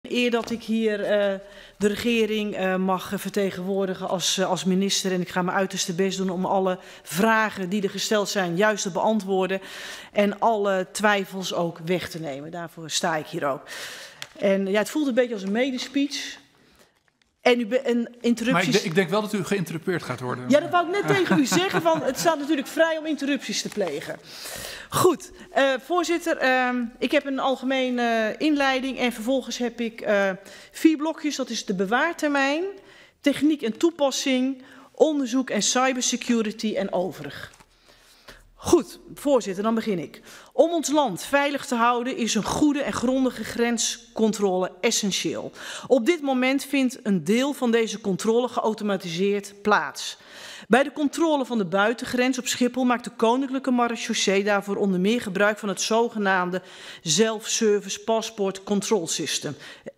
eer dat ik hier de regering mag vertegenwoordigen als minister. En ik ga mijn uiterste best doen om alle vragen die er gesteld zijn juist te beantwoorden. En alle twijfels ook weg te nemen. Daarvoor sta ik hier ook. En ja, het voelt een beetje als een medespeech. En interrupties... Maar ik denk wel dat u geïnterrupeerd gaat worden. Ja, dat wou ik net tegen u zeggen. Van, het staat natuurlijk vrij om interrupties te plegen. Goed, voorzitter, ik heb een algemene inleiding en vervolgens heb ik 4 blokjes. Dat is de bewaartermijn, techniek en toepassing, onderzoek en cybersecurity en overig. Goed, voorzitter, dan begin ik. Om ons land veilig te houden is een goede en grondige grenscontrole essentieel. Op dit moment vindt een deel van deze controle geautomatiseerd plaats. Bij de controle van de buitengrens op Schiphol maakt de Koninklijke Marechaussee daarvoor onder meer gebruik van het zogenaamde Self-Service Passport Control System,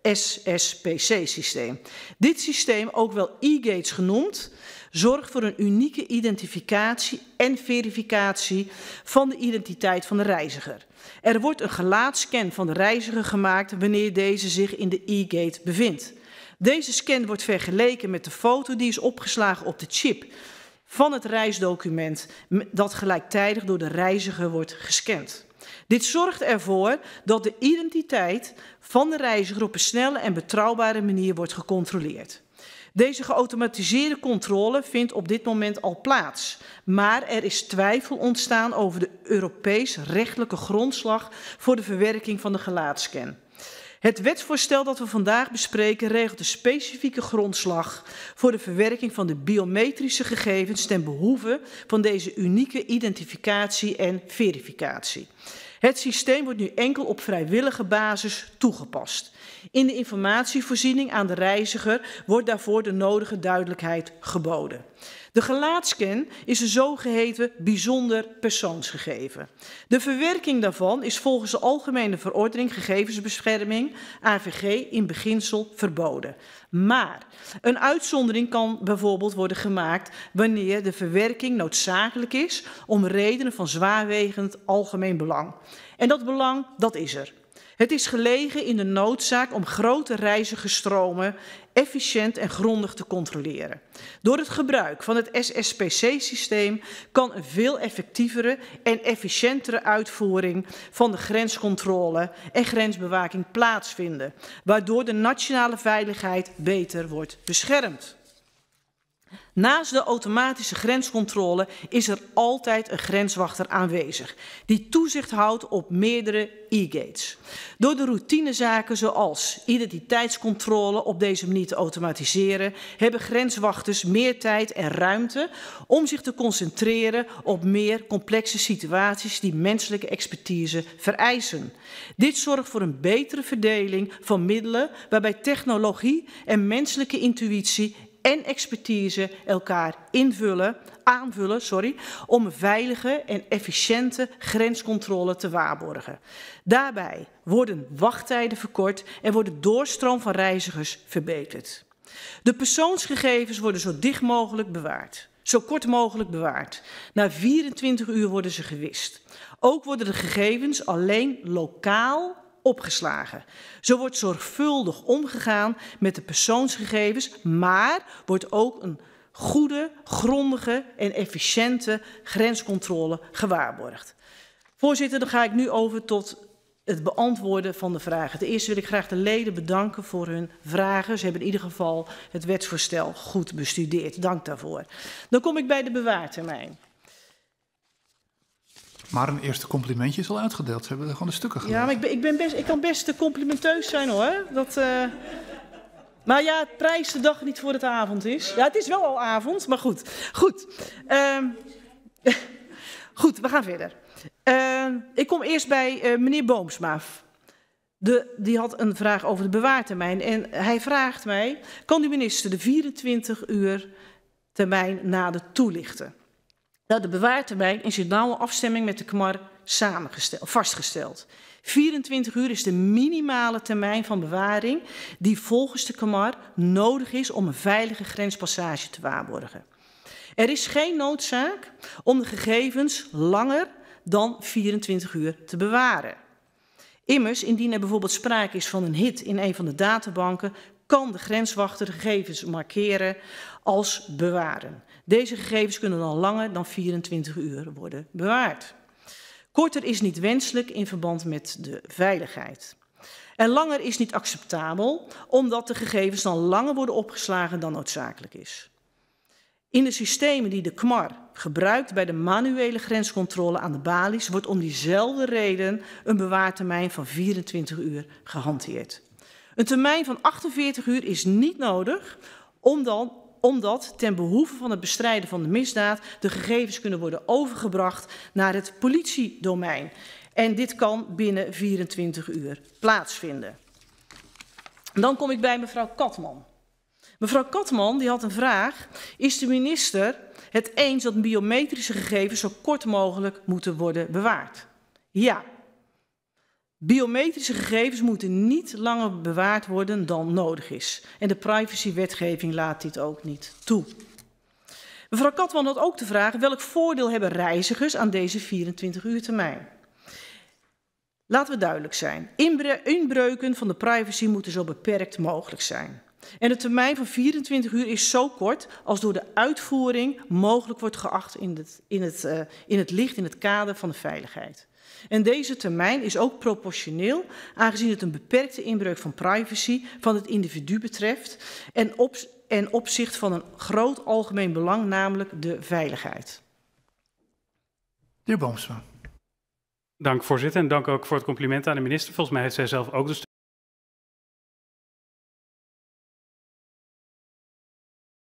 SSPC-systeem. Dit systeem, ook wel e-gates genoemd, zorgt voor een unieke identificatie en verificatie van de identiteit van de reiziger. Er wordt een gelaatscan van de reiziger gemaakt wanneer deze zich in de e-gate bevindt. Deze scan wordt vergeleken met de foto die is opgeslagen op de chip van het reisdocument dat gelijktijdig door de reiziger wordt gescand. Dit zorgt ervoor dat de identiteit van de reiziger op een snelle en betrouwbare manier wordt gecontroleerd. Deze geautomatiseerde controle vindt op dit moment al plaats, maar er is twijfel ontstaan over de Europees rechtelijke grondslag voor de verwerking van de gelaatscan. Het wetsvoorstel dat we vandaag bespreken regelt de specifieke grondslag voor de verwerking van de biometrische gegevens ten behoeve van deze unieke identificatie en verificatie. Het systeem wordt nu enkel op vrijwillige basis toegepast. In de informatievoorziening aan de reiziger wordt daarvoor de nodige duidelijkheid geboden. De gelaatscan is een zogeheten bijzonder persoonsgegeven. De verwerking daarvan is volgens de Algemene Verordening Gegevensbescherming, AVG, in beginsel verboden. Maar een uitzondering kan bijvoorbeeld worden gemaakt wanneer de verwerking noodzakelijk is om redenen van zwaarwegend algemeen belang. En dat belang, dat is er. Het is gelegen in de noodzaak om grote reizigersstromen efficiënt en grondig te controleren. Door het gebruik van het SSPC-systeem kan een veel effectievere en efficiëntere uitvoering van de grenscontrole en grensbewaking plaatsvinden, waardoor de nationale veiligheid beter wordt beschermd. Naast de automatische grenscontrole is er altijd een grenswachter aanwezig, die toezicht houdt op meerdere e-gates. Door de routinezaken zoals identiteitscontrole op deze manier te automatiseren, hebben grenswachters meer tijd en ruimte om zich te concentreren op meer complexe situaties die menselijke expertise vereisen. Dit zorgt voor een betere verdeling van middelen waarbij technologie en menselijke intuïtie en expertise elkaar aanvullen om een veilige en efficiënte grenscontrole te waarborgen. Daarbij worden wachttijden verkort en wordt de doorstroom van reizigers verbeterd. De persoonsgegevens worden zo dicht mogelijk bewaard, zo kort mogelijk bewaard. Na 24 uur worden ze gewist. Ook worden de gegevens alleen lokaal opgeslagen. Zo wordt zorgvuldig omgegaan met de persoonsgegevens, maar wordt ook een goede, grondige en efficiënte grenscontrole gewaarborgd. Voorzitter, dan ga ik nu over tot het beantwoorden van de vragen. Ten eerste wil ik graag de leden bedanken voor hun vragen. Ze hebben in ieder geval het wetsvoorstel goed bestudeerd. Dank daarvoor. Dan kom ik bij de bewaartermijn. Maar een eerste complimentje is al uitgedeeld. Ze hebben er gewoon de stukken gedaan. Ja, maar ik kan best complimenteus zijn hoor. Maar ja, prijs de dag niet voor het avond is. Ja, het is wel al avond, maar goed. Goed, goed, we gaan verder. Ik kom eerst bij meneer Boomsma. Die had een vraag over de bewaartermijn. En hij vraagt mij, kan de minister de 24 uur termijn nader toelichten? Nou, de bewaartermijn is in nauwe afstemming met de KMAR vastgesteld. 24 uur is de minimale termijn van bewaring die volgens de KMAR nodig is om een veilige grenspassage te waarborgen. Er is geen noodzaak om de gegevens langer dan 24 uur te bewaren. Immers, indien er bijvoorbeeld sprake is van een hit in een van de databanken, kan de grenswachter de gegevens markeren als bewaren. Deze gegevens kunnen dan langer dan 24 uur worden bewaard. Korter is niet wenselijk in verband met de veiligheid. En langer is niet acceptabel, omdat de gegevens dan langer worden opgeslagen dan noodzakelijk is. In de systemen die de KMAR gebruikt bij de manuele grenscontrole aan de balies, wordt om diezelfde reden een bewaartermijn van 24 uur gehanteerd. Een termijn van 48 uur is niet nodig, omdat ten behoeve van het bestrijden van de misdaad de gegevens kunnen worden overgebracht naar het politiedomein. En dit kan binnen 24 uur plaatsvinden. Dan kom ik bij mevrouw Katman. Mevrouw Katman die had een vraag. Is de minister het eens dat biometrische gegevens zo kort mogelijk moeten worden bewaard? Ja. Biometrische gegevens moeten niet langer bewaard worden dan nodig is. En de privacywetgeving laat dit ook niet toe. Mevrouw Katman had ook de vraag: welk voordeel hebben reizigers aan deze 24 uur termijn? Laten we duidelijk zijn. Inbreuken van de privacy moeten zo beperkt mogelijk zijn. En de termijn van 24 uur is zo kort als door de uitvoering mogelijk wordt geacht in het kader van de veiligheid. En deze termijn is ook proportioneel, aangezien het een beperkte inbreuk van privacy van het individu betreft en opzicht van een groot algemeen belang, namelijk de veiligheid. De heer Boomsma. Dank, voorzitter. En dank ook voor het compliment aan de minister. Volgens mij heeft zij zelf ook de